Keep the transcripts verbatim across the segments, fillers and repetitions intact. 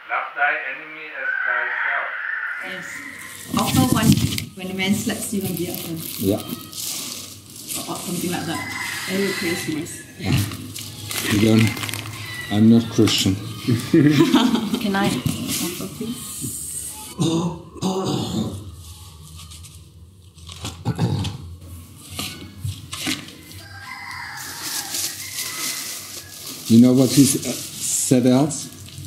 Love thy enemy as thyself. Yes. Offer one when a man slaps you on the other. Yeah. Or something like that. Every Christmas. Yeah. You don't, I'm not Christian. Can I offer, please? You know what he said else?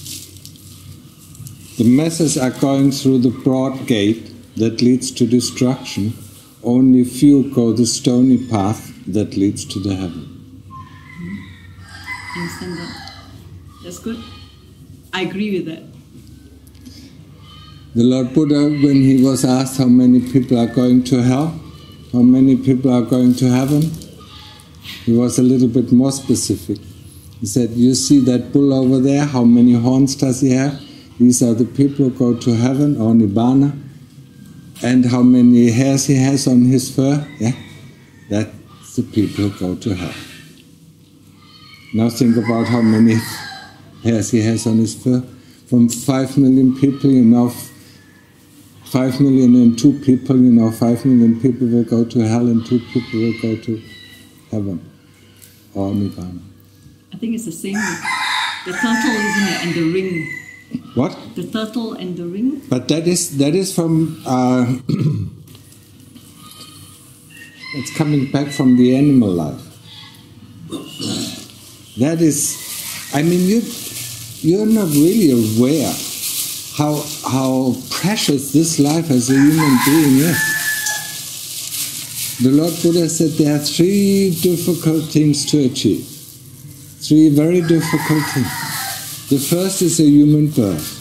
The masses are going through the broad gate that leads to destruction. Only few go the stony path that leads to the heaven. I understand that. That's good. I agree with that. The Lord Buddha, when he was asked how many people are going to hell, how many people are going to heaven, he was a little bit more specific. He said, you see that bull over there, how many horns does he have? These are the people who go to heaven or Nibbana. And how many hairs he has on his fur? Yeah, that's the people who go to hell. Now think about how many hairs he has on his fur. From five million people, you know, five million and two people, you know, five million people will go to hell and two people will go to heaven or Nibbana. I think it's the same with the turtle, isn't it, and the ring. What? The turtle and the ring. But that is that is from uh, it's coming back from the animal life. That is, I mean, you you're not really aware how how precious this life as a human being is. The Lord Buddha said there are three difficult things to achieve. Three very difficult things. The first is a human birth.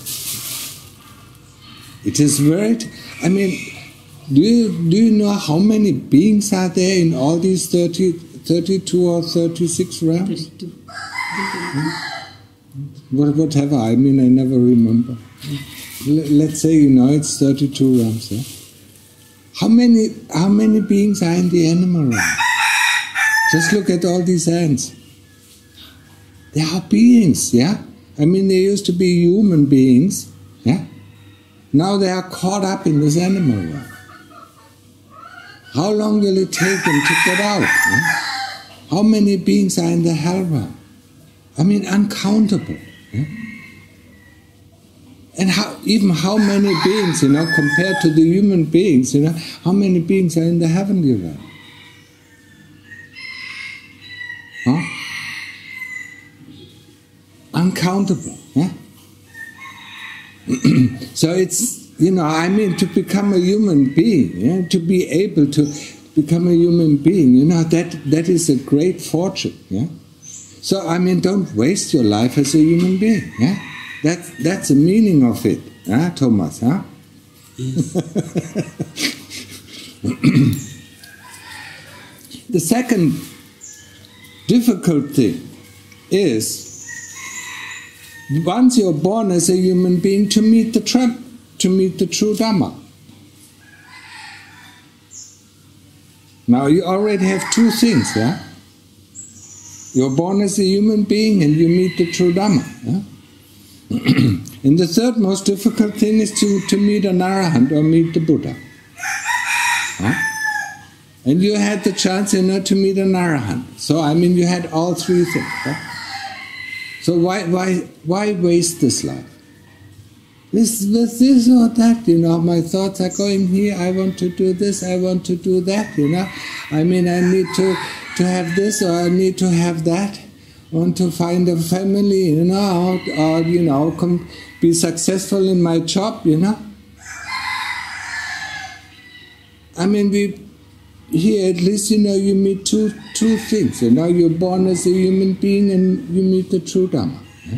It is very, I mean, do you, do you know how many beings are there in all these thirty, thirty-two or thirty-six realms? thirty-two. Hmm? What, whatever, I mean, I never remember. L let's say, you know, it's thirty-two realms. Yeah? How many, how many beings are in the animal realm? Just look at all these ants. They are beings, yeah? I mean, they used to be human beings, yeah? Now they are caught up in this animal realm. How long will it take them to get out? Yeah? How many beings are in the hell realm? I mean, uncountable. Yeah? And how, even how many beings, you know, compared to the human beings, you know, how many beings are in the heavenly realm? Huh? Uncountable. Yeah? So it's, you know, I mean, to become a human being, yeah, to be able to become a human being, you know, that that is a great fortune. Yeah. So I mean, don't waste your life as a human being. Yeah. That's that's the meaning of it, huh, Thomas? Huh? Yes. The second difficult thing is, once you're born as a human being, to meet the tra to meet the true Dhamma. Now you already have two things, yeah? You're born as a human being and you meet the true Dhamma. Yeah? And the third most difficult thing is to, to meet an Arahant or meet the Buddha. Huh? And you had the chance, you know, to meet an Arahant. So I mean, you had all three things. Right? So why why why waste this life? This this this or that, you know, my thoughts are going here, I want to do this, I want to do that, you know. I mean, I need to, to have this or I need to have that. I want to find a family, you know, or, or you know, come, be successful in my job, you know. I mean, we here at least, you know, you meet two two things. You know, you're born as a human being and you meet the true Dhamma. Yeah?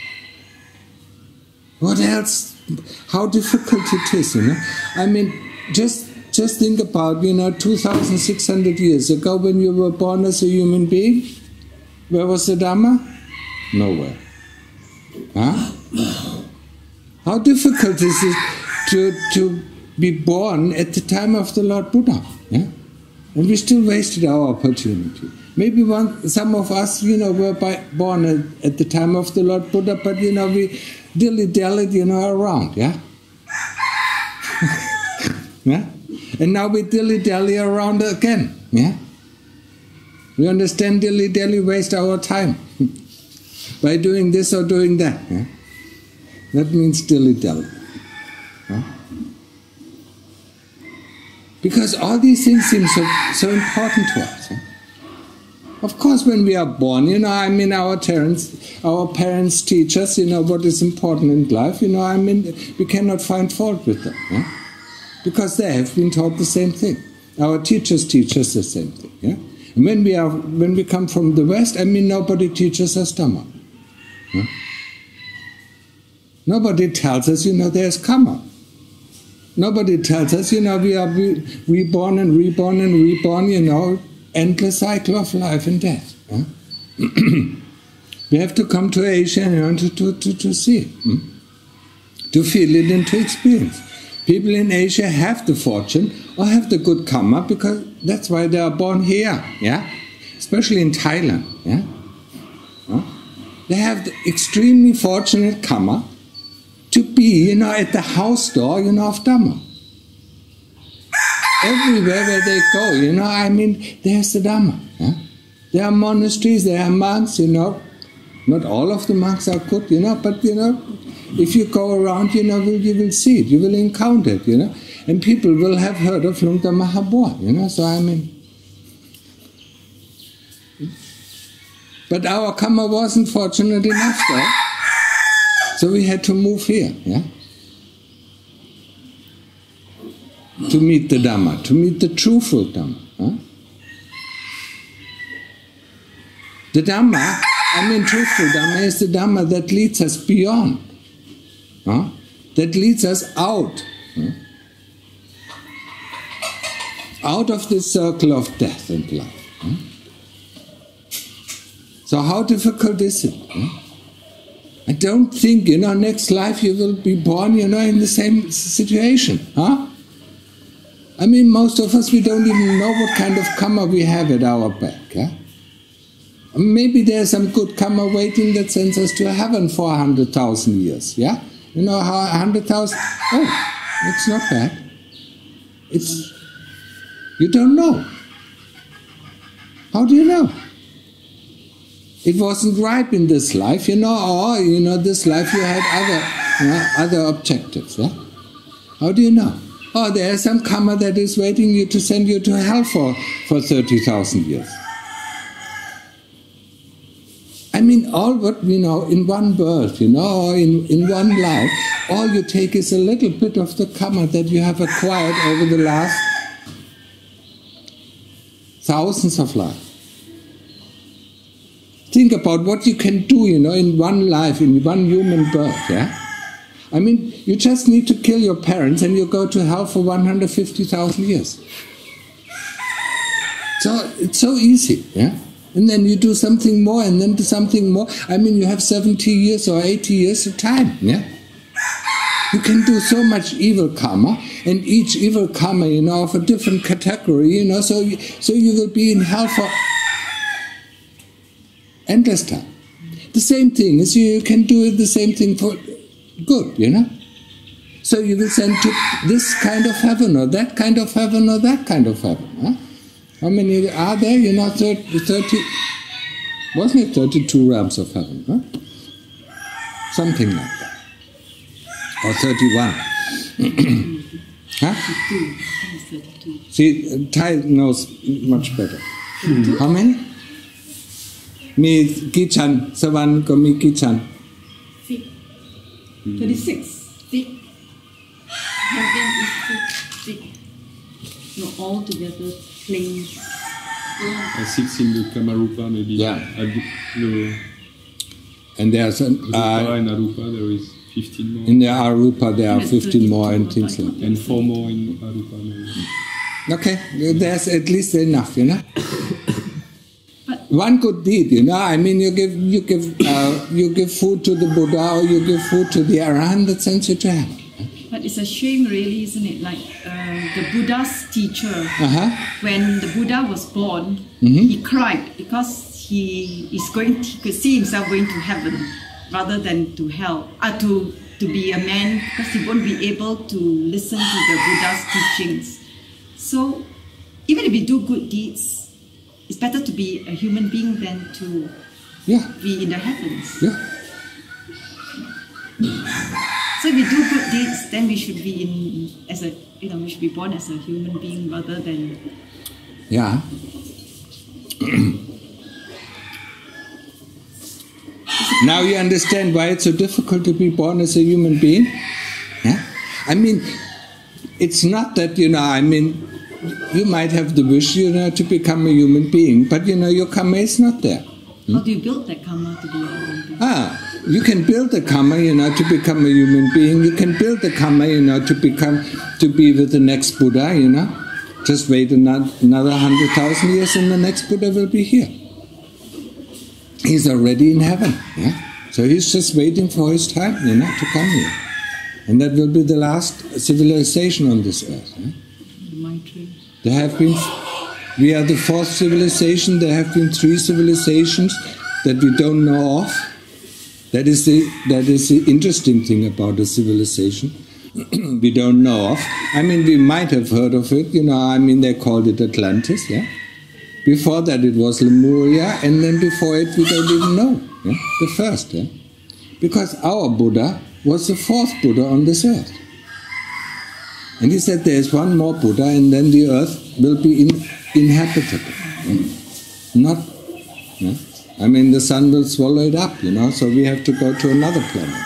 What else? How difficult it is, you know? I mean, just just think about, you know, two thousand six hundred years ago when you were born as a human being. Where was the Dhamma? Nowhere. Huh? How difficult is it to to be born at the time of the Lord Buddha? Yeah? And we still wasted our opportunity. Maybe one, some of us, you know, were by, born at, at the time of the Lord Buddha, but, you know, we dilly-dallied, you know, around, yeah? Yeah? And now we dilly-dally around again, yeah? We understand dilly-dally waste our time by doing this or doing that, yeah? That means dilly-dally. Yeah? Because all these things seem so, so important to us. Yeah? Of course, when we are born, you know, I mean, our parents, our parents teach us, you know, what is important in life. You know, I mean, we cannot find fault with them, yeah? Because they have been taught the same thing. Our teachers teach us the same thing. Yeah? And when we are, when we come from the West, I mean, nobody teaches us Dhamma. Yeah? Nobody tells us, you know, there's karma. Nobody tells us, you know, we are re reborn and reborn and reborn, you know, endless cycle of life and death. Yeah? We have to come to Asia, you know, to, to, to, to see it, hmm? to feel it and to experience. People in Asia have the fortune or have the good karma because that's why they are born here, yeah? Especially in Thailand, yeah? Huh? They have the extremely fortunate karma to be, you know, at the house door, you know, of Dhamma. Everywhere where they go, you know, I mean, there's the Dhamma. Yeah? There are monasteries, there are monks, you know. Not all of the monks are good, you know, but, you know, if you go around, you know, you will see it, you will encounter it, you know. And people will have heard of Lungta Mahabua, you know, so I mean. But our karma wasn't fortunate enough though. So we had to move here, yeah? To meet the Dhamma, to meet the truthful Dhamma. Huh? The Dhamma, I mean truthful Dhamma, is the Dhamma that leads us beyond. Huh? That leads us out. Huh? Out of this circle of death and life. Huh? So how difficult is it? Huh? I don't think, you know, next life you will be born, you know, in the same situation. Huh? I mean, most of us, we don't even know what kind of karma we have at our back. Yeah? Maybe there's some good karma waiting that sends us to heaven for a hundred thousand years. Yeah? You know how a hundred thousand? Oh, it's not bad. It's, you don't know. How do you know? It wasn't ripe in this life, you know, or, you know, this life you had other, you know, other objectives. Yeah? How do you know? Oh, there's some karma that is waiting you to send you to hell for, for thirty thousand years. I mean, all what we know in one birth, you know, or in, in one life, all you take is a little bit of the karma that you have acquired over the last thousands of lives. Think about what you can do, you know, in one life, in one human birth, yeah? I mean, you just need to kill your parents and you go to hell for one hundred fifty thousand years. So, it's so easy, yeah? And then you do something more and then do something more. I mean, you have seventy years or eighty years of time, yeah? You can do so much evil karma, and each evil karma, you know, of a different category, you know, so you, so you will be in hell for endless time. The same thing is you can do it the same thing for good, you know. So you will send to this kind of heaven or that kind of heaven or that kind of heaven. Huh? How many are there? You know, thirty, thirty wasn't it thirty-two realms of heaven? Huh? Something like that. Or thirty-one. Huh? See, Thai knows much better. How many? มีกี่ชั้นสวรรค์ก็มีกี่ชั้น thirty-six. Six. Heaven is six. Six. No, all together planes. Yeah. Six in the Kamarupa, maybe. Yeah. At the, the and there's an Rupa and Arupa, there is fifteen more. In the Arupa there are fifteen more and things like that. And four more in Arupa, maybe. Okay, there's at least enough, you know. One good deed, you know. I mean, you give you give uh, you give food to the Buddha or you give food to the Arahant that sends you to heaven. But it's a shame, really, isn't it? Like uh, the Buddha's teacher, Uh-huh. when the Buddha was born, Mhm. he cried because he is going. He could see himself going to heaven rather than to hell. Uh, to to be a man, because he won't be able to listen to the Buddha's teachings. So even if we do good deeds, it's better to be a human being than to Yeah, be in the heavens. yeah. So if we do good deeds, then we should be in as a you know we should be born as a human being rather than Yeah. Now you understand why it's so difficult to be born as a human being? Yeah? I mean, it's not that, you know, I mean, you might have the wish, you know, to become a human being, but, you know, your karma is not there. how do you build that karma to be a human being? Ah, you can build the karma, you know, to become a human being. You can build the karma, you know, to become, to be with the next Buddha, you know. Just wait another, another hundred thousand years and the next Buddha will be here. He's already in heaven, yeah. So he's just waiting for his time, you know, to come here. And that will be the last civilization on this earth. Yeah? Maitri. There have been, we are the fourth civilization, there have been three civilizations that we don't know of. That is the, that is the interesting thing about a civilization. We don't know of. I mean, we might have heard of it, you know, I mean, they called it Atlantis, yeah? Before that it was Lemuria, and then before it we don't even know, yeah? The first, yeah? Because our Buddha was the fourth Buddha on this earth. And he said there is one more Buddha and then the earth will be in, inhabitable. Yeah? Not, yeah? I mean, the sun will swallow it up, you know, so we have to go to another planet.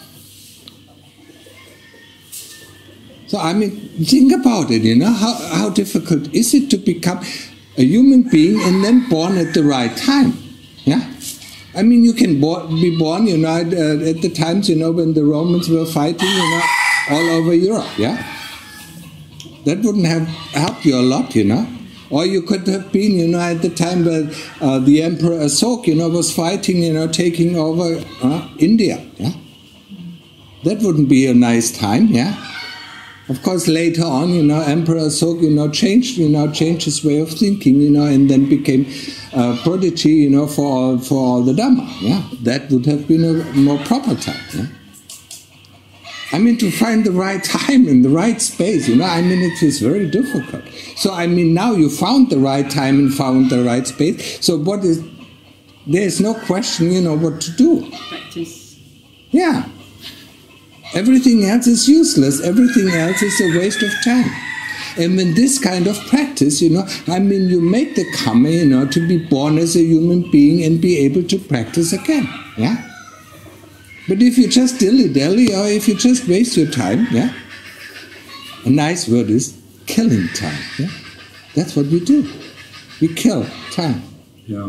So, I mean, think about it, you know, how, how difficult is it to become a human being and then born at the right time, yeah? I mean, you can bo- be born, you know, at, uh, at the times, you know, when the Romans were fighting, you know, all over Europe, yeah? That wouldn't have helped you a lot, you know? Or you could have been, you know, at the time where uh, the Emperor Ashoka, you know, was fighting, you know, taking over uh, India, yeah? That wouldn't be a nice time, yeah? Of course, later on, you know, Emperor Ashoka, you know, changed, you know, changed his way of thinking, you know, and then became a prodigy, you know, for all, for all the Dhamma, yeah? That would have been a more proper time, yeah? I mean, to find the right time and the right space, you know, I mean, it is very difficult. So, I mean, now you found the right time and found the right space, so what is, there's no question, you know, what to do. Practice. Yeah. Everything else is useless, everything else is a waste of time. And when this kind of practice, you know, I mean, you make the karma, you know, to be born as a human being and be able to practice again, yeah? But if you just dilly-dally or if you just waste your time, yeah? A nice word is killing time, yeah? That's what we do. We kill time. Yeah.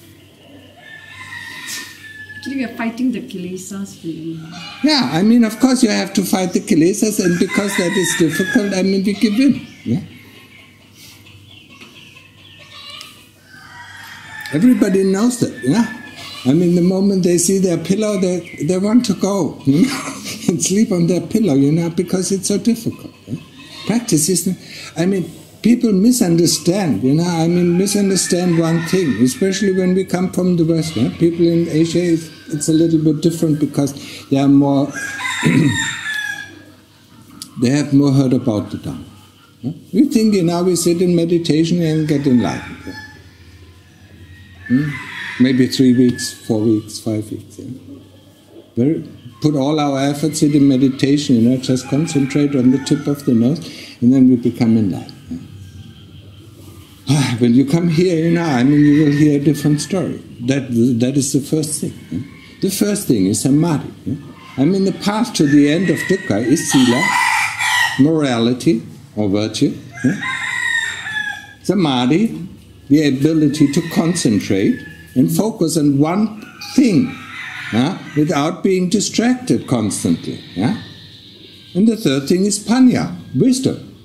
Actually, we are fighting the kilesas, really. Yeah, I mean, of course you have to fight the kilesas, and because that is difficult, I mean, we give in. Yeah? Everybody knows that, yeah? I mean, the moment they see their pillow, they, they want to go, you know, and sleep on their pillow, you know, because it's so difficult. Yeah? Practice is, I mean, people misunderstand, you know, I mean, misunderstand one thing, especially when we come from the West. Yeah? People in Asia, it's, it's a little bit different because they are more, they have more heard about the Dhamma. Yeah? We think, you know, we sit in meditation and get enlightened. Yeah? Hmm? Maybe three weeks, four weeks, five weeks. Yeah? Very, put all our efforts in meditation, you know, just concentrate on the tip of the nose, and then we become enlightened. Yeah? When you come here, you know, I mean, you will hear a different story. That that is the first thing. Yeah? The first thing is samadhi. Yeah? I mean, the path to the end of dukkha is sila, morality or virtue. Yeah? Samadhi, the ability to concentrate and focus on one thing, yeah, without being distracted constantly. Yeah? And the third thing is panya, wisdom.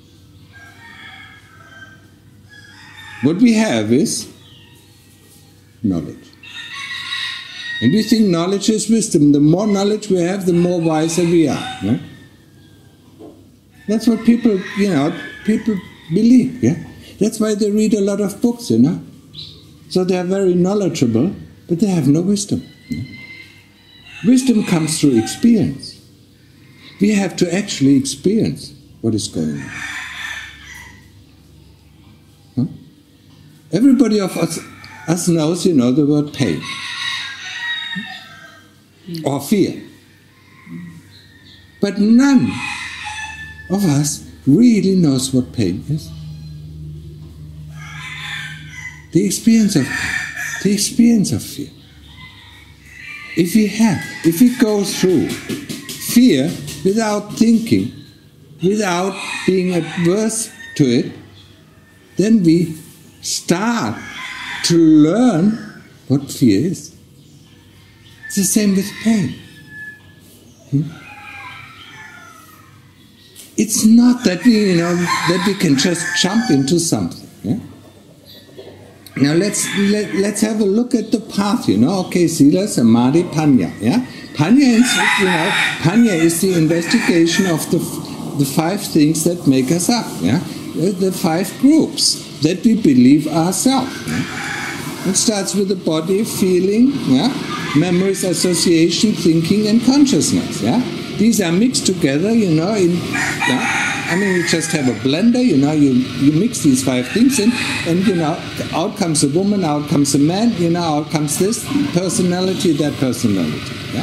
What we have is knowledge. And we think knowledge is wisdom. The more knowledge we have, the more wiser we are. Yeah? That's what people, you know, people believe, yeah? That's why they read a lot of books, you know? So they are very knowledgeable, but they have no wisdom. Yeah? Wisdom comes through experience. We have to actually experience what is going on. Huh? Everybody of us, us knows, you know, the word pain. Or fear. But none of us really knows what pain is. The experience of pain, the experience of fear. If we have, if we go through fear without thinking, without being adverse to it, then we start to learn what fear is. It's the same with pain. Hmm? It's not that we, you know, that we can just jump into something. Yeah? Now let's let, let's have a look at the path. You know, okay, Sila, Samadhi, Panya. Yeah, Panya is, you know, Panya is the investigation of the the five things that make us up. Yeah, the, the five groups that we believe ourselves. Yeah? It starts with the body, feeling, yeah, memories, association, thinking, and consciousness. Yeah. These are mixed together, you know, in, yeah, I mean, you just have a blender, you know, you, you mix these five things in, and, you know, out comes a woman, out comes a man, you know, out comes this personality, that personality, yeah?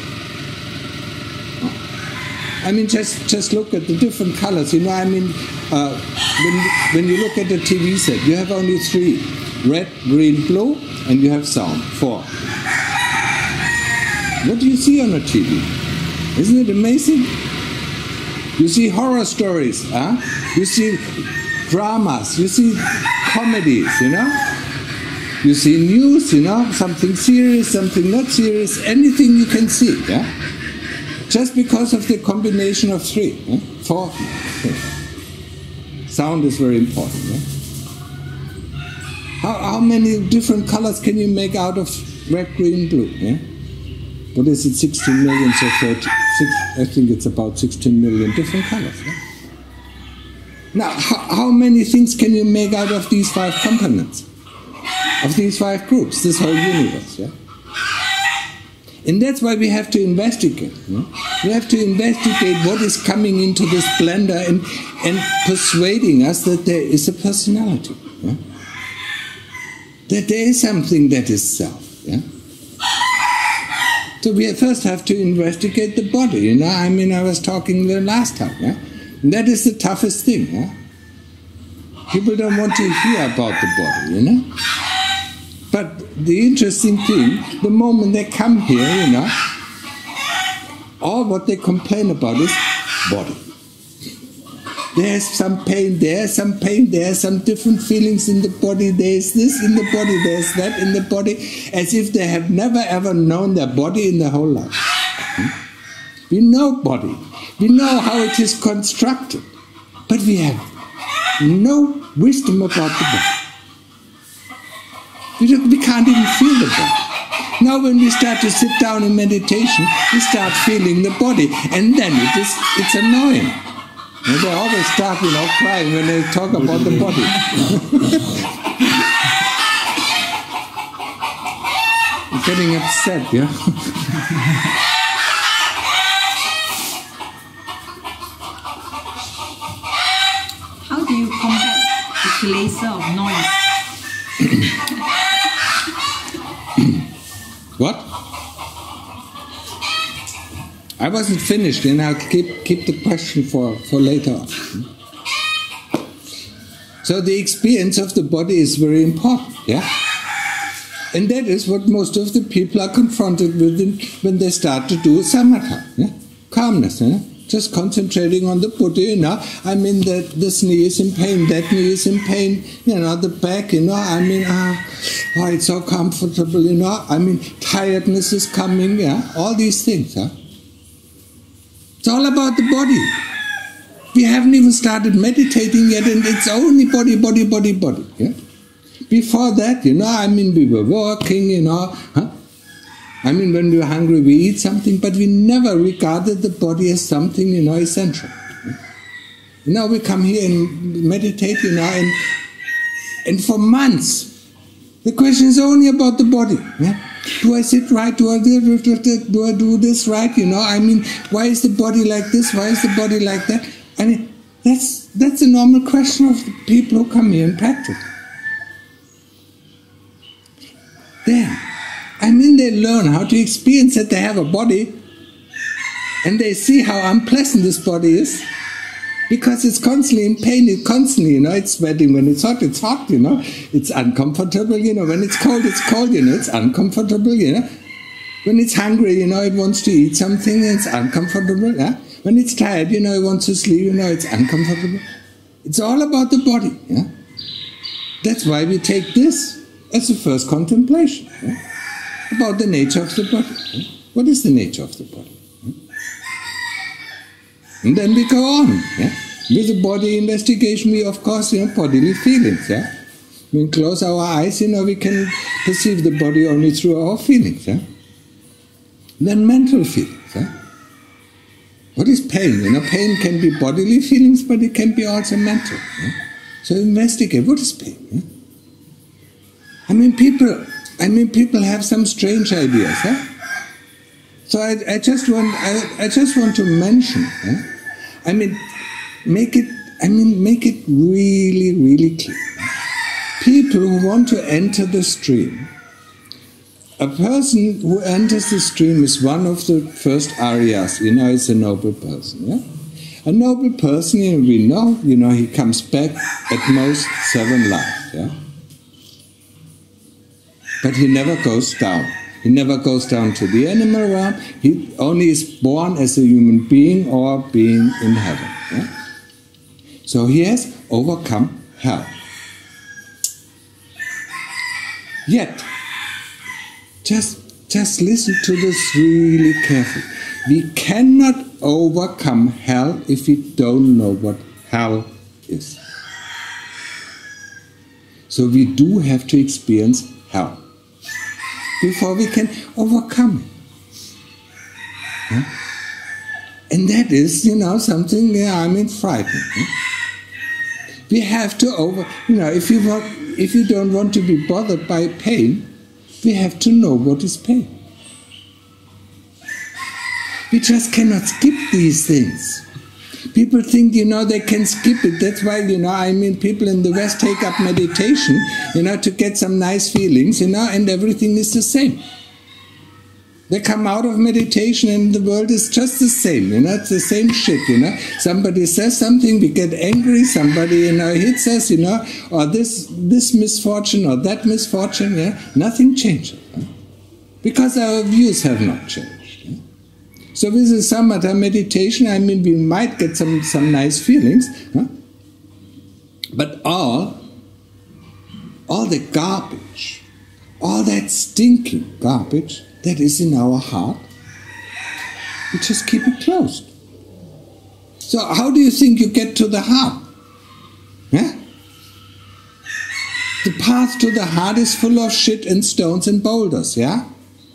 I mean, just, just look at the different colors, you know, I mean, uh, when, when you look at the T V set, you have only three, red, green, blue, and you have sound, four. What do you see on a T V? Isn't it amazing? You see horror stories, huh? You see dramas, you see comedies, you know? You see news, you know, something serious, something not serious, anything you can see, yeah? Just because of the combination of three, yeah? Four. Okay. Sound is very important, yeah? How, how many different colors can you make out of red, green, blue, yeah? What is it, sixteen million or thirty? Six, I think it's about sixteen million different colors. Yeah? Now, how, how many things can you make out of these five components? Of these five groups, this whole universe. Yeah? And that's why we have to investigate. Yeah? We have to investigate what is coming into this blender and, and persuading us that there is a personality. Yeah? That there is something that is self. Yeah? So we first have to investigate the body, you know, I mean, I was talking the last time, yeah? And that is the toughest thing, yeah? People don't want to hear about the body, you know? But the interesting thing, the moment they come here, you know, all what they complain about is body. There's some pain there, some pain there, some different feelings in the body, there's this in the body, there's that in the body, as if they have never ever known their body in their whole life. Hmm? We know body, we know how it is constructed, but we have no wisdom about the body. We, don't, we can't even feel the body. Now when we start to sit down in meditation, we start feeling the body, and then it is, it's annoying. And they always start, you know, crying when they talk about the body. Getting upset, yeah? How do you combat the kilesa of noise? What? I wasn't finished, and I'll keep, keep the question for, for later on. So the experience of the body is very important, yeah? And that is what most of the people are confronted with in, when they start to do samatha, yeah? Calmness, yeah? Just concentrating on the Buddha, you know, I mean, that this knee is in pain, that knee is in pain, you know, the back, you know, I mean, ah, oh, it's so comfortable, you know, I mean, tiredness is coming, yeah, all these things, huh? It's all about the body. We haven't even started meditating yet, and it's only body, body, body, body. Yeah? Before that, you know, I mean, we were working, you know. Huh? I mean, when we were hungry, we eat something, but we never regarded the body as something, you know, essential. Yeah? Now we come here and meditate, you know, and, and for months, the question is only about the body. Yeah? Do I sit right? Do I do, do I do this right? You know, I mean, why is the body like this? Why is the body like that? I mean, that's, that's a normal question of the people who come here and practice. Then, I mean, they learn how to experience that they have a body, and they see how unpleasant this body is, because it's constantly in pain, it's constantly, you know, it's sweating. When it's hot, it's hot, you know, it's uncomfortable, you know, when it's cold, it's cold, you know, it's uncomfortable, you know. When it's hungry, you know, it wants to eat something, it's uncomfortable, yeah. When it's tired, you know, it wants to sleep, you know, it's uncomfortable. It's all about the body, yeah. That's why we take this as the first contemplation, yeah? About the nature of the body. Yeah? What is the nature of the body? And then we go on, yeah? With the body investigation, we of course, you know, bodily feelings, yeah? When we close our eyes, you know, we can perceive the body only through our feelings, yeah? Then mental feelings, yeah? What is pain? You know, pain can be bodily feelings, but it can be also mental, yeah? So investigate, what is pain, yeah? I mean, people, I mean, people have some strange ideas, yeah? So I, I just want, I, I just want to mention, yeah? I mean, make it, I mean, make it really, really clear. People who want to enter the stream, a person who enters the stream is one of the first aryas, you know, is a noble person, yeah? A noble person, you know, we know, you know, he comes back at most seven lives, yeah? But he never goes down. He never goes down to the animal realm. He only is born as a human being or being in heaven. Yeah? So he has overcome hell. Yet, just, just listen to this really carefully. We cannot overcome hell if we don't know what hell is. So we do have to experience hell before we can overcome it. Yeah? And that is, you know, something, yeah, I mean, frightening. Yeah? We have to over, you know, if you want, if you don't want to be bothered by pain, we have to know what is pain. We just cannot skip these things. People think, you know, they can skip it. That's why, you know, I mean, people in the West take up meditation, you know, to get some nice feelings, you know, and everything is the same. They come out of meditation and the world is just the same, you know, it's the same shit, you know. Somebody says something, we get angry, somebody, you know, hits us, you know, or this, this misfortune or that misfortune, yeah, nothing changes. Huh? Because our views have not changed. So with the samatha meditation, I mean, we might get some, some nice feelings, huh? But all, all the garbage, all that stinking garbage that is in our heart, we just keep it closed. So how do you think you get to the heart? Yeah? The path to the heart is full of shit and stones and boulders, yeah?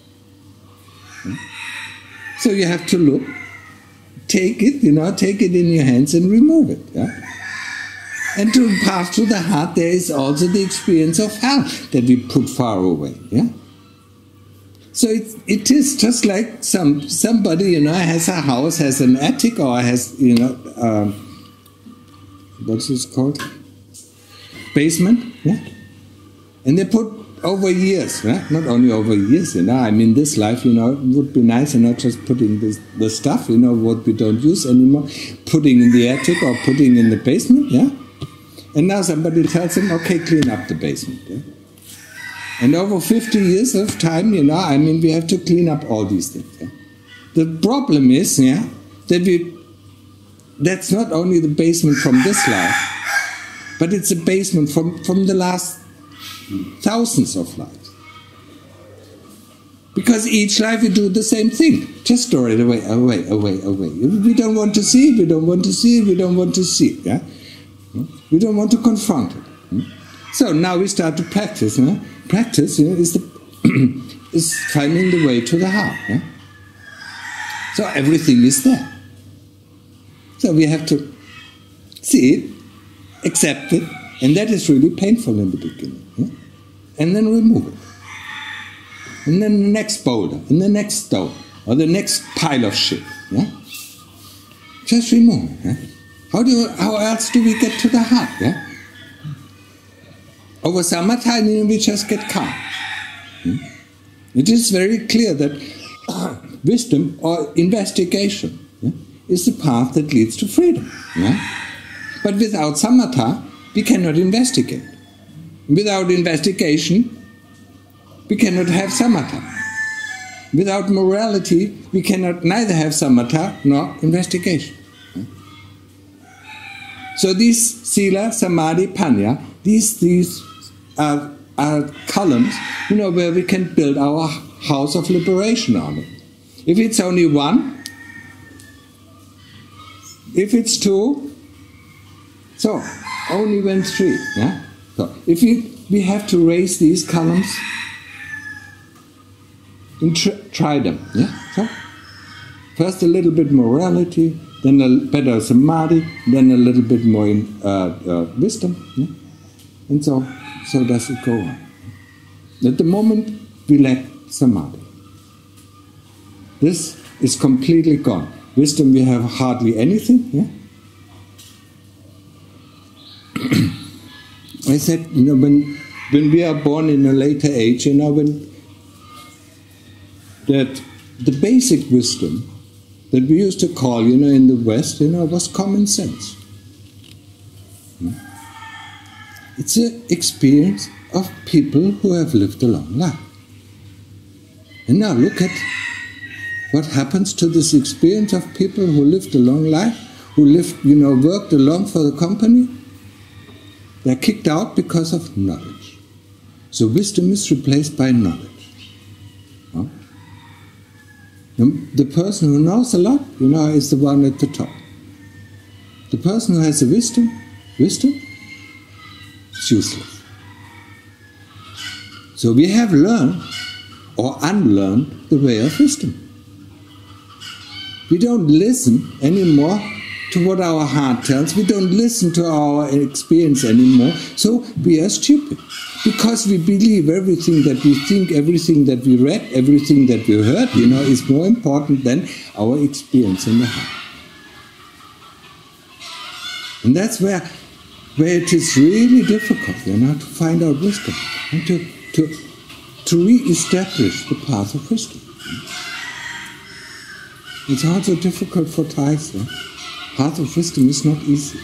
So you have to look, take it, you know, take it in your hands and remove it. Yeah? And to pass through the heart, there is also the experience of hell that we put far away. Yeah? So it, it is just like some somebody, you know, has a house, has an attic, or has, you know, um, what's this called? Basement. Yeah? And they put over years, right? Not only over years, you know, I mean, this life, you know, would be nice, and not just putting this, the stuff, you know, what we don't use anymore, putting in the attic or putting in the basement, yeah? And now somebody tells them, okay, clean up the basement, yeah? And over fifty years of time, you know, I mean, we have to clean up all these things, yeah? The problem is, yeah, that we, that's not only the basement from this life, but it's a basement from, from the last thousands of lives. Because each life we do the same thing. Just store it away, away, away, away. We don't want to see it, we don't want to see it, we don't want to see it. Yeah? We don't want to confront it. So now we start to practice. You know? Practice, you know, is, the is finding the way to the heart. Yeah? So everything is there. So we have to see it, accept it, and that is really painful in the beginning. Yeah? And then remove it. And then the next boulder, and the next stone, or the next pile of shit. Yeah? Just remove it. Yeah? How do you, how else do we get to the heart? Yeah? Over samatha, we just get calm. Hmm? It is very clear that wisdom or investigation, yeah, is the path that leads to freedom. Yeah? But without samatha, we cannot investigate. Without investigation, we cannot have samatha. Without morality, we cannot neither have samatha nor investigation. Yeah? So these sila, samadhi, panya, these, these are, are columns, you know, where we can build our house of liberation on it. If it's only one, if it's two, so only when three. Yeah? So if we, we have to raise these columns and tr try them. Yeah? So first a little bit morality, then a better samadhi, then a little bit more in, uh, uh, wisdom. Yeah? And so, so does it go on. At the moment we lack samadhi. This is completely gone. Wisdom, we have hardly anything. Yeah? I said, you know, when when we are born in a later age, you know, when that the basic wisdom that we used to call, you know, in the West, you know, was common sense. Yeah? It's an experience of people who have lived a long life. And now look at what happens to this experience of people who lived a long life, who lived, you know, worked along for the company. They're kicked out because of knowledge. So wisdom is replaced by knowledge. Huh? The person who knows a lot, you know, is the one at the top. The person who has the wisdom, wisdom, is useless. So we have learned or unlearned the way of wisdom. We don't listen anymore to what our heart tells. We don't listen to our experience anymore. So we are stupid. Because we believe everything that we think, everything that we read, everything that we heard, you know, is more important than our experience in the heart. And that's where, where it is really difficult, you know, to find out wisdom and to, to, to re-establish the path of wisdom. It's also difficult for Thais. The path of wisdom is not easy.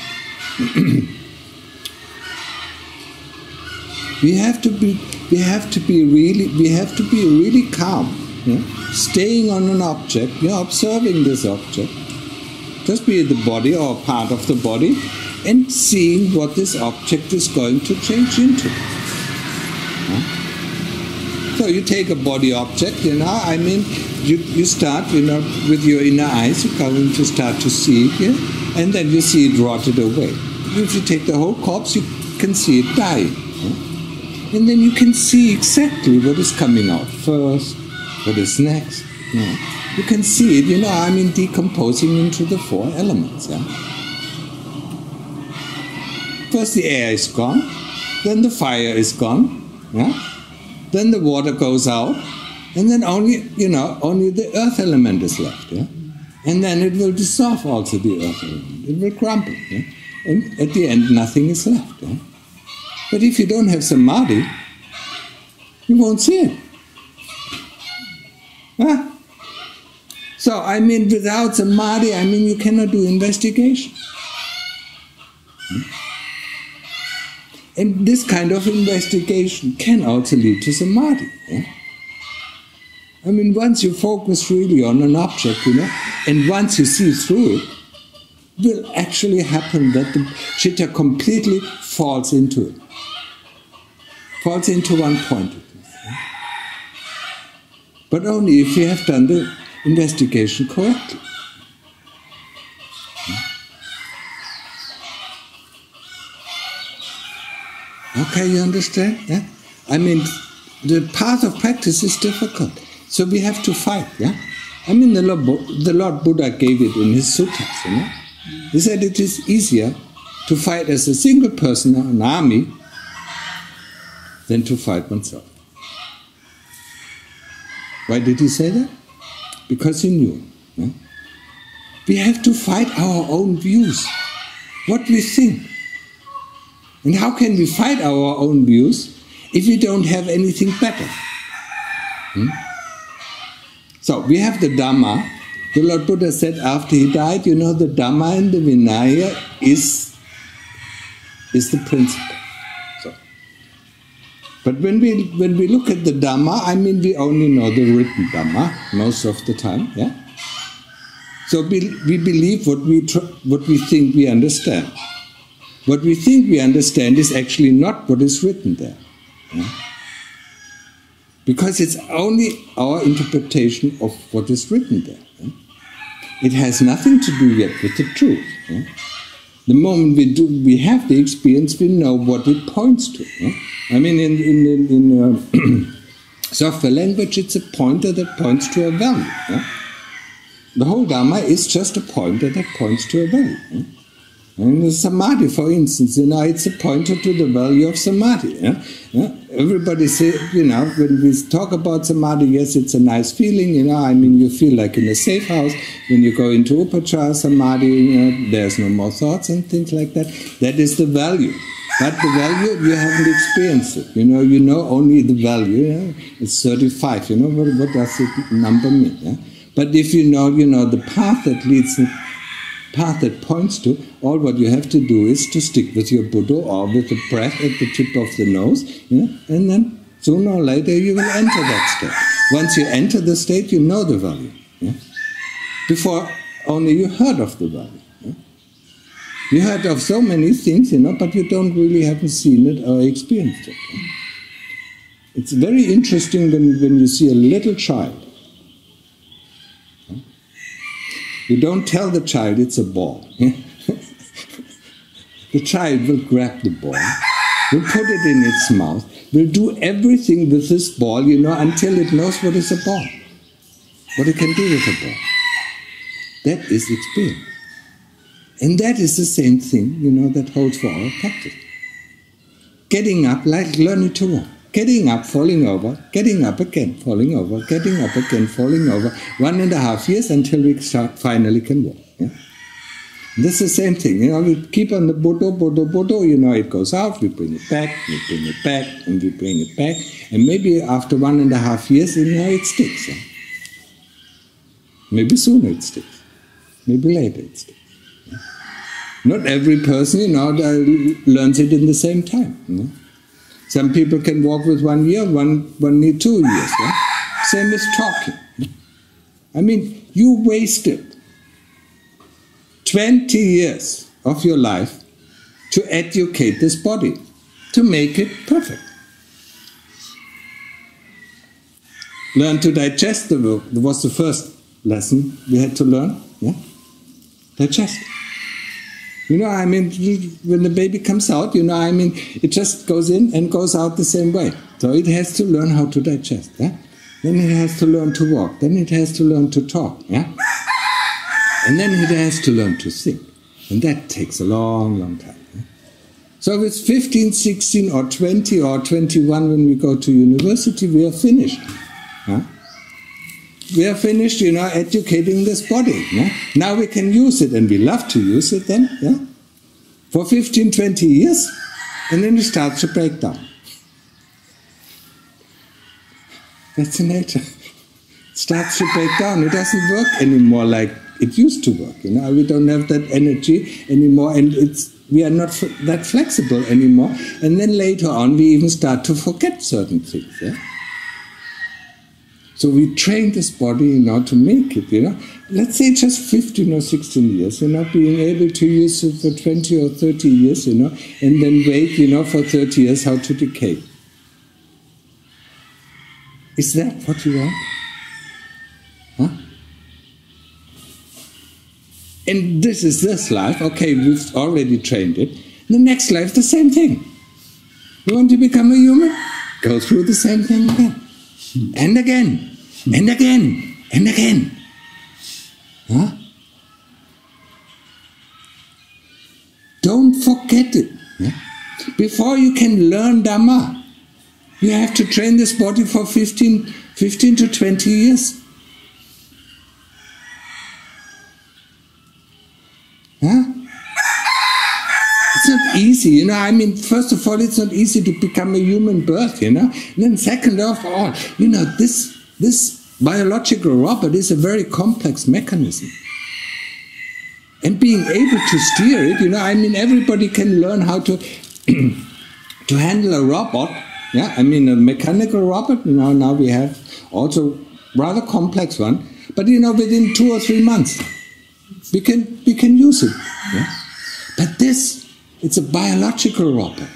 we have to be, we have to be really, we have to be really calm, yeah? Staying on an object, you know, observing this object, just be it the body or part of the body, and seeing what this object is going to change into. Yeah? So you take a body object, you know, I mean, you, you start, you know, with your inner eyes, you're going to start to see it, yeah? And then you see it rotted away. If you take the whole corpse, you can see it dying. Yeah? And then you can see exactly what is coming out first, what is next. Yeah? You can see it, you know, I mean, decomposing into the four elements. Yeah? First the air is gone, then the fire is gone, yeah? Then the water goes out, and then only, you know, only the earth element is left, yeah? And then it will dissolve also the earth element. It will crumble, yeah? And at the end, nothing is left, yeah? But if you don't have samadhi, you won't see it. Huh? So, I mean, without samadhi, I mean, you cannot do investigation. Hmm? And this kind of investigation can also lead to samadhi. Yeah? I mean, once you focus really on an object, you know, and once you see through it, it will actually happen that the citta completely falls into it. Falls into one point. Yeah? But only if you have done the investigation correctly. Okay, you understand? Yeah? I mean, the path of practice is difficult. So we have to fight, yeah? I mean, the Lord, the Lord Buddha gave it in his suttas, you know? He said it is easier to fight as a single person in an army than to fight oneself. Why did he say that? Because he knew. Yeah? We have to fight our own views, what we think. And how can we fight our own views if we don't have anything better? Hmm? So we have the Dhamma. The Lord Buddha said after he died, you know, the Dhamma and the Vinaya is, is the principle. So, but when we, when we look at the Dhamma, I mean, we only know the written Dhamma most of the time, yeah? So we, we believe what we, tr what we think we understand. What we think we understand is actually not what is written there. Yeah? Because it's only our interpretation of what is written there. Yeah? It has nothing to do yet with the truth. Yeah? The moment we do, we have the experience, we know what it points to. Yeah? I mean, in, in, in, in uh, software language, it's a pointer that points to a value. Yeah? The whole Dhamma is just a pointer that points to a value. Yeah? And the Samadhi, for instance, you know, it's a pointer to the value of Samadhi. Yeah? Yeah? Everybody say, you know, when we talk about Samadhi, yes, it's a nice feeling, you know, I mean, you feel like in a safe house. When you go into Upachara Samadhi, you know, there's no more thoughts and things like that. That is the value. But the value, you haven't experienced it. You know, you know only the value. You know? It's thirty-five, you know, what, what does the number mean? Yeah? But if you know, you know, the path that leads, the path that points to, all what you have to do is to stick with your Buddha or with the breath at the tip of the nose, you know, and then sooner or later you will enter that state. Once you enter the state, you know the value. Yeah? Before, only you heard of the value. Yeah? You heard of so many things, you know, but you don't really haven't seen it or experienced it. Yeah? It's very interesting when, when you see a little child. You don't tell the child it's a ball. The child will grab the ball, will put it in its mouth, will do everything with this ball, you know, until it knows what is a ball, what it can do with a ball. That is experience. And that is the same thing, you know, that holds for our practice. Getting up like learning to walk. Getting up, falling over, getting up again, falling over, getting up again, falling over, one and a half years until we start, finally can walk. Yeah? This is the same thing, you know, we keep on the Buddha, Buddha, Buddha, you know, it goes out, we bring it back, we bring it back, and we bring it back, and maybe after one and a half years, you know, it sticks. Yeah? Maybe sooner it sticks, maybe later it sticks. Yeah? Not every person, you know, learns it in the same time. You know? Some people can walk with one year, one, one need two years. Yeah? Same as talking. I mean, you wasted twenty years of your life to educate this body, to make it perfect. Learn to digest the work. That was the first lesson we had to learn. Yeah? Digest. You know, I mean, when the baby comes out, you know, I mean, it just goes in and goes out the same way. So it has to learn how to digest, yeah? Then it has to learn to walk. Then it has to learn to talk, yeah? And then it has to learn to think. And that takes a long, long time. Yeah? So if it's fifteen, sixteen, or twenty, or twenty-one when we go to university, we are finished. Yeah? We are finished, you know, educating this body. Yeah? Now we can use it, and we love to use it then, yeah? For fifteen, twenty years, and then it starts to break down. That's the nature. It starts to break down. It doesn't work anymore like it used to work. You know, we don't have that energy anymore, and it's we are not that flexible anymore. And then later on, we even start to forget certain things. Yeah? So we train this body, you know, to make it, you know. Let's say just fifteen or sixteen years, you know, being able to use it for twenty or thirty years, you know, and then wait, you know, for thirty years how to decay. Is that what you want? Huh? And this is this life, okay, we've already trained it. The next life, the same thing. You want to become a human? Go through the same thing again. And again, and again, and again. Huh? don't forget it. Yeah? Before you can learn Dhamma, you have to train this body for fifteen, fifteen to twenty years. Huh? It's not easy, you know. I mean, first of all, it's not easy to become a human birth, you know. And then second of all, you know, this, this biological robot is a very complex mechanism. And being able to steer it, you know, I mean, everybody can learn how to to handle a robot. Yeah, I mean, a mechanical robot. You know, now we have also rather complex one. But you know, within two or three months, we can we can use it. Yeah? But this, it's a biological robot.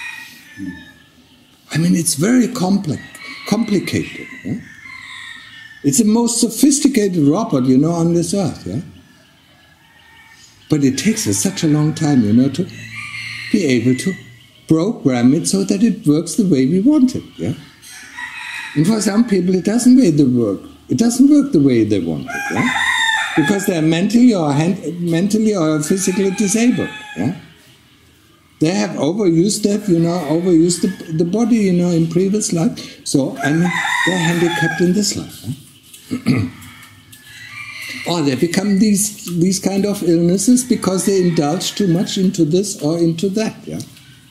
I mean, it's very complex, complicated. Yeah? It's the most sophisticated robot, you know, on this earth. Yeah. But it takes us such a long time, you know, to be able to program it so that it works the way we want it. Yeah? And for some people, it doesn't way the work. It doesn't work the way they want it. Yeah? Because they're mentally or hand, mentally or physically disabled. Yeah? They have overused that, you know, overused the, the body, you know, in previous life. So, I mean, they're handicapped in this life. Yeah? Or they become these these kind of illnesses because they indulge too much into this or into that. Yeah.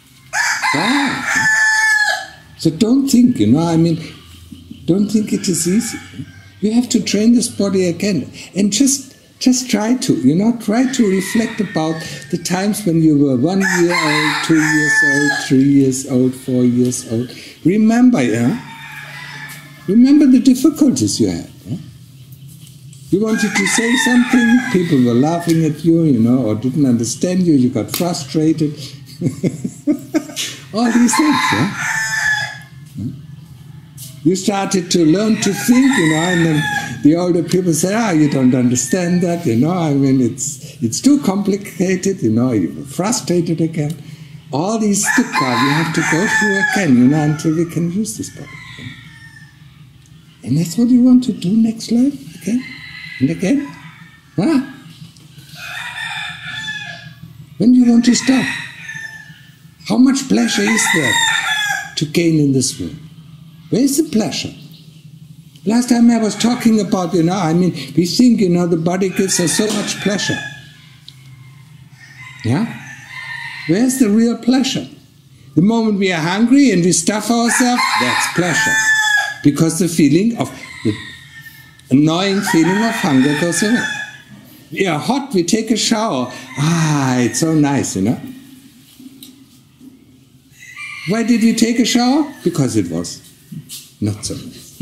Ah. So don't think, you know. I mean, don't think it is easy. You have to train this body again, and just just try to, you know, try to reflect about the times when you were one year old, two years old, three years old, four years old. Remember, yeah. Remember the difficulties you had. Yeah? You wanted to say something, people were laughing at you, you know, or didn't understand you, you got frustrated. All these things, yeah? You started to learn to think, you know, and then the older people say, ah, you don't understand that, you know, I mean, it's it's too complicated, you know, you were frustrated again. All these dukkha you have to go through again, you know, until we can use this body. And that's what you want to do next life, again? And again? Huh? When do you want to stop? How much pleasure is there to gain in this world? Where is the pleasure? Last time I was talking about, you know, I mean, we think, you know, the body gives us so much pleasure. Yeah? Where's the real pleasure? The moment we are hungry and we stuff ourselves, that's pleasure. Because the feeling of, the annoying feeling of hunger goes away. We are hot, we take a shower. Ah, it's so nice, you know. Why did we take a shower? Because it was not so nice.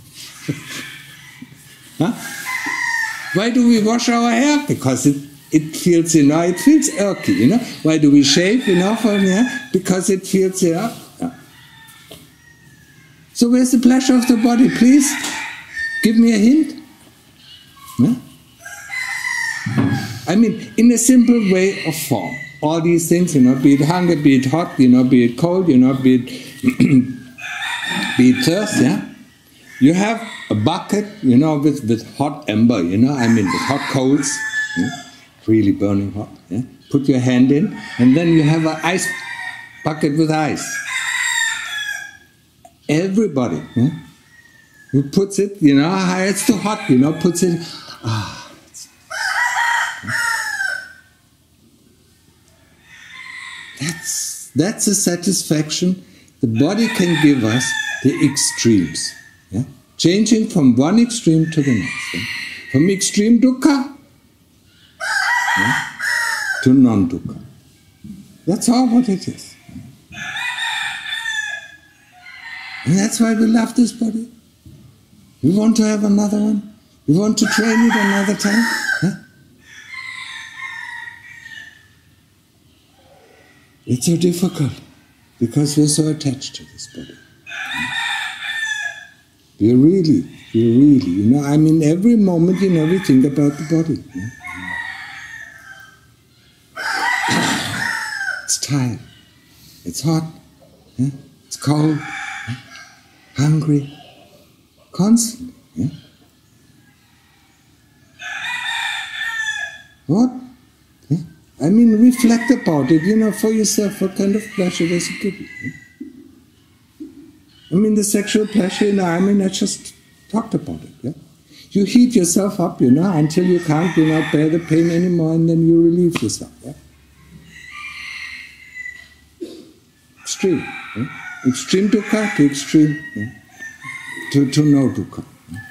Huh? Why do we wash our hair? Because it, it feels, you know, it feels irky, you know. Why do we shave, you know, from here? Because it feels, you know. So where's the pleasure of the body? Please, give me a hint. Yeah? I mean, in a simple way of form. All these things, you know, be it hunger, be it hot, you know, be it cold, you know, be it, be it thirst, yeah? You have a bucket, you know, with, with hot ember, you know, I mean, with hot coals, yeah? Really burning hot, yeah? Put your hand in, and then you have an ice bucket with ice. Everybody, yeah? Who puts it, you know, ah, it's too hot, you know, puts it, ah. That's, that's a satisfaction the body can give us, the extremes. Yeah? Changing from one extreme to the next. Yeah? From extreme dukkha, yeah, to non-dukkha. That's all what it is. And that's why we love this body. We want to have another one. We want to train it another time. Yeah? It's so difficult because we're so attached to this body. We really, we really, you know, I mean, every moment, you know, we think about the body. Yeah? It's tired. It's hot. Yeah? It's cold. Yeah? Hungry. Constantly. Yeah? What? Yeah? I mean, reflect about it, you know, for yourself, what kind of pleasure does it give you? I mean, the sexual pleasure, you know, I mean, I just talked about it, yeah? You heat yourself up, you know, until you can't, you know, bear the pain anymore, and then you relieve yourself, yeah? Extreme, yeah? Extreme dukkha to extreme, yeah? to, to no dukkha. Yeah?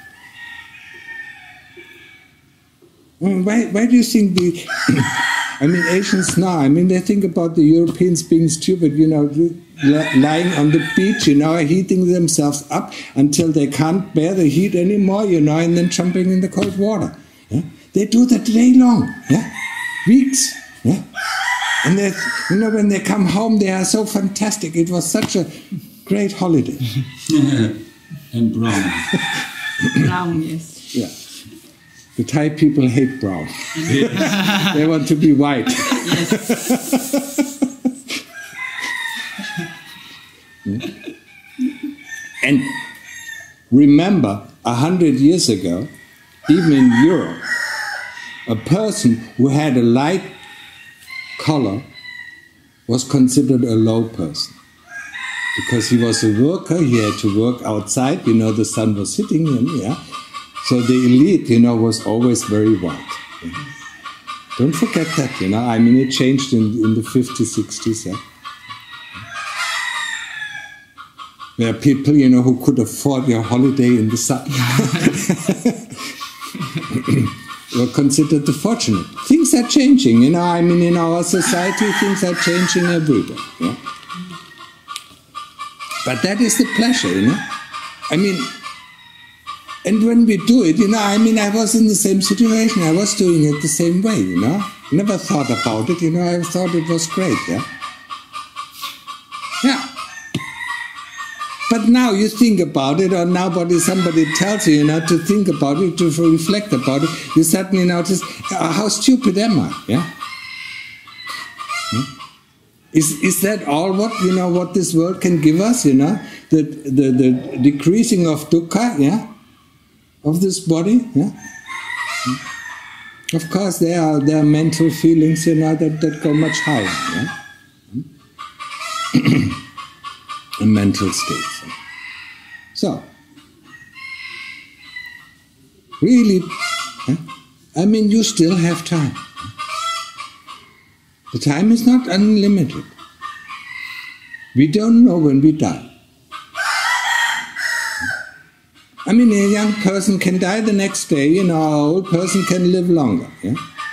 I mean, why, why do you think the... I mean, Asians now, I mean, they think about the Europeans being stupid, you know, lying on the beach, you know, heating themselves up until they can't bear the heat anymore, you know, and then jumping in the cold water. Yeah? They do that day long, yeah? Weeks. Yeah? And they, you know, when they come home, they are so fantastic. It was such a great holiday. And brown. Brown, yes. Yeah. The Thai people hate brown. They want to be white. Yes. And remember, a hundred years ago, even in Europe, a person who had a light color was considered a low person. Because he was a worker, he had to work outside, you know, the sun was hitting him, yeah. So the elite, you know, was always very white. Yeah? Don't forget that, you know. I mean, it changed in, in the fifties, sixties, yeah. There are people, you know, who could afford their holiday in the sun. Were considered the fortunate. Things are changing, you know. I mean, in our society, things are changing everywhere. Yeah? But that is the pleasure, you know. I mean, and when we do it, you know, I mean, I was in the same situation. I was doing it the same way, you know. Never thought about it, you know. I thought it was great, yeah. Yeah. But now you think about it, or now somebody tells you, you know, to think about it, to reflect about it, you suddenly notice, uh, how stupid am I? Yeah. Hmm? Is is that all what, you know, what this world can give us? You know, the the, the decreasing of dukkha, yeah, of this body, yeah. Hmm? Of course, there are there are mental feelings, you know, that, that go much higher, yeah. Hmm? In mental states. So, really, huh? I mean, you still have time. The time is not unlimited. We don't know when we die. I mean, a young person can die the next day, you know, an old person can live longer. Yeah?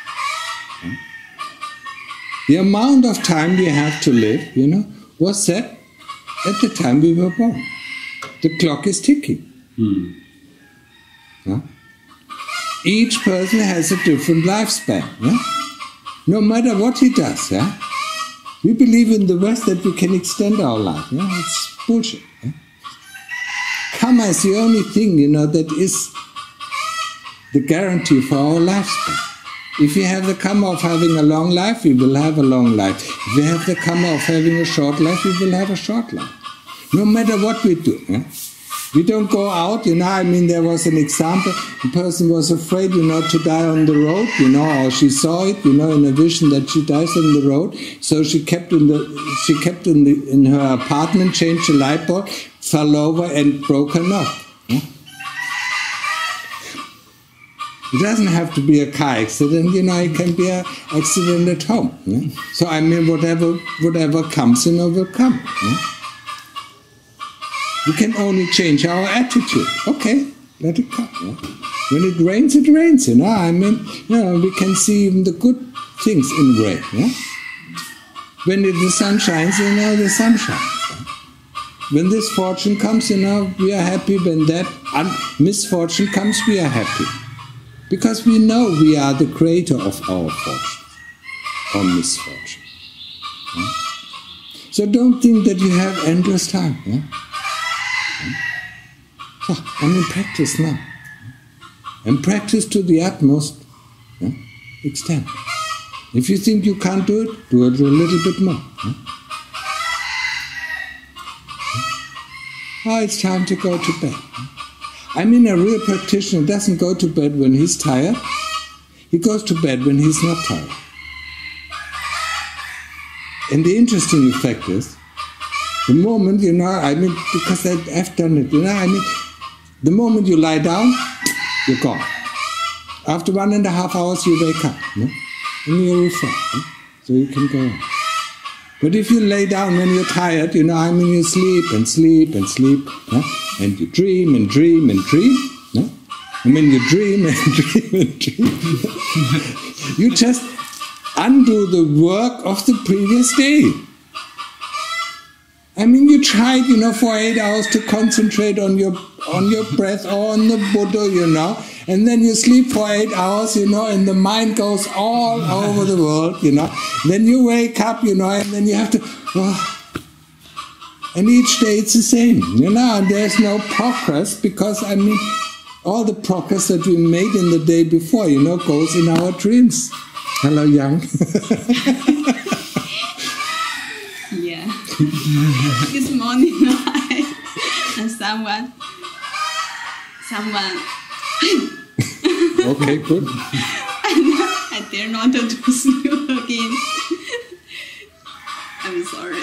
The amount of time we have to live, you know, was set at the time we were born. The clock is ticking. Hmm. Yeah? Each person has a different lifespan. Yeah? No matter what he does. Yeah? We believe in the West that we can extend our life. Yeah? It's bullshit. Yeah? Karma is the only thing, you know, that is the guarantee for our lifespan. If you have the karma of having a long life, you will have a long life. If you have the karma of having a short life, you will have a short life. No matter what we do. Yeah? We don't go out, you know, I mean, there was an example, a person was afraid, you know, to die on the road, you know, or she saw it, you know, in a vision that she dies on the road, so she kept in the, she kept in the, in her apartment, changed the light bulb, fell over and broke her nose. Yeah? It doesn't have to be a car accident, you know, it can be an accident at home. Yeah? So, I mean, whatever whatever comes, you know, will come. Yeah? We can only change our attitude. Okay, let it come. Yeah? When it rains, it rains, you know. I mean, you know, we can see even the good things in rain. Yeah? When it, the sun shines, you know, the sun shines. Yeah? When this fortune comes, you know, we are happy. When that misfortune comes, we are happy. Because we know we are the creator of our fortune or misfortune. Yeah? So don't think that you have endless time. Yeah? So, I mean, practice now. And practice to the utmost, yeah, extent. If you think you can't do it, do it a little bit more. Yeah? Oh, it's time to go to bed. I mean, a real practitioner doesn't go to bed when he's tired. He goes to bed when he's not tired. And the interesting effect is, the moment, you know, I mean, because I, I've done it, you know, I mean, the moment you lie down, you're gone. After one and a half hours, you wake up, no? And you're refreshed, no? So you can go on. But if you lay down when you're tired, you know, I mean, you sleep and sleep and sleep, no? And you dream and dream and dream, no? I mean, you dream and dream and dream. You just undo the work of the previous day. I mean, you tried, you know, for eight hours to concentrate on your on your breath or on the Buddha, you know, and then you sleep for eight hours, you know, and the mind goes all over the world, you know. Then you wake up, you know, and then you have to, oh. And each day it's the same, you know, and there's no progress because, I mean, all the progress that we made in the day before, you know, goes in our dreams. Hello, Yang. Yeah. This morning, I and someone, someone. Okay, good. And I dare not to do snooze again. I'm sorry.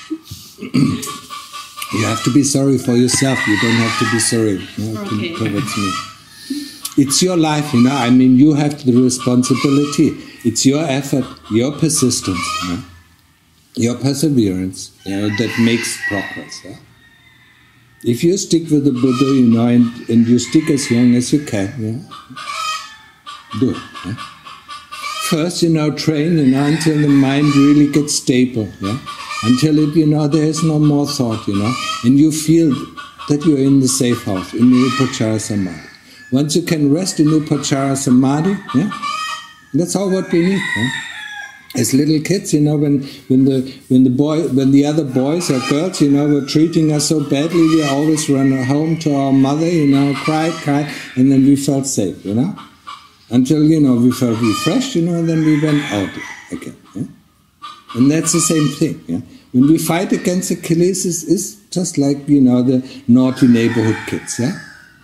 You have to be sorry for yourself. You don't have to be sorry, you know, Okay. towards me. It's your life, you know. I mean, you have the responsibility. It's your effort, your persistence, you know? Your perseverance, you know, that makes progress. Yeah? If you stick with the Buddha, you know, and, and you stick as long as you can, yeah, do it. Yeah? First, you know, train, you know, until the mind really gets stable, yeah, until it, you know, there is no more thought, you know, and you feel that you're in the safe house, in the Upacara Samadhi. Once you can rest in Upacara Samadhi, yeah, that's all what we need. Yeah? As little kids, you know, when when the when the boy when the other boys or girls, you know, were treating us so badly, we always run home to our mother, you know, cried, cried, and then we felt safe, you know, until, you know, we felt refreshed, you know, and then we went out again. Yeah? And that's the same thing. Yeah? When we fight against the killis, it's, it's just like, you know, the naughty neighborhood kids. Yeah.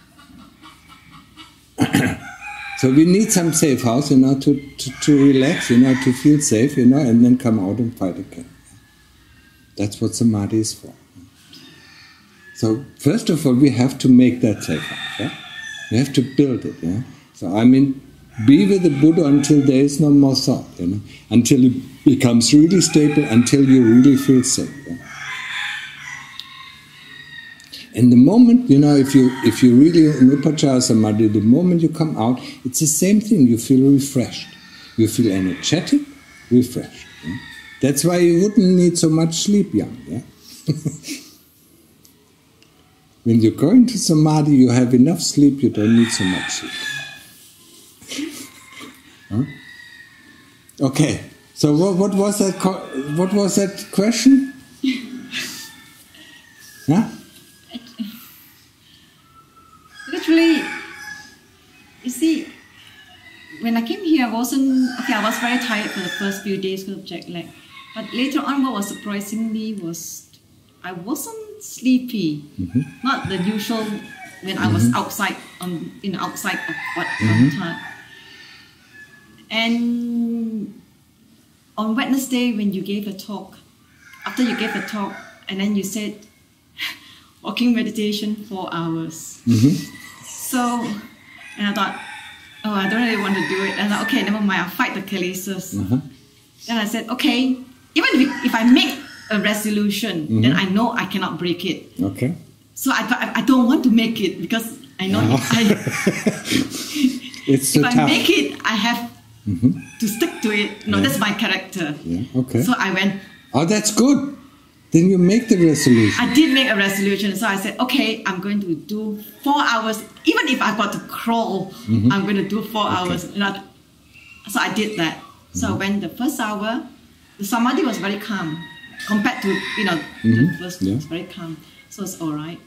So we need some safe house, you know, to, to, to relax, you know, to feel safe, you know, and then come out and fight again. That's what Samadhi is for. So first of all, we have to make that safe house. Yeah? We have to build it. Yeah? So I mean, be with the Buddha until there is no more thought, you know, until it becomes really stable, until you really feel safe. Yeah? And the moment, you know, if you if you really in Upacara Samadhi, the moment you come out, it's the same thing. You feel refreshed. You feel energetic, refreshed. Yeah? That's why you wouldn't need so much sleep, Yang. Yeah? When you go into Samadhi, you have enough sleep, you don't need so much sleep. Huh? Okay, so what, what was that? What was that question? Huh? Actually, you see, when I came here, I wasn't, okay, I was very tired for the first few days because of jet lag. But later on, what was surprisingly was, I wasn't sleepy. Mm-hmm. Not the usual when mm-hmm. I was outside, on, in the outside of what mm-hmm. time. And on Wednesday, when you gave a talk, after you gave a talk, and then you said, walking meditation four hours. Mm-hmm. So, and I thought, oh, I don't really want to do it. And I thought, okay, never mind, I'll fight the kilesas. Mm-hmm. Then I said, okay, even if, if I make a resolution, mm-hmm. then I know I cannot break it. Okay. So I, I, I don't want to make it because I know oh. if I, it's so if tough. I make it, I have mm-hmm. to stick to it. No, yeah. That's my character. Yeah. Okay. So I went. Oh, that's good. Then you make the resolution. I did make a resolution. So I said, okay, I'm going to do four hours. Even if I've got to crawl, mm-hmm. I'm going to do four okay. hours. Not, so I did that. Mm-hmm. So when the first hour, the Samadhi was very calm. Compared to, you know, mm-hmm. the first, yeah. it was very calm. So it's all right.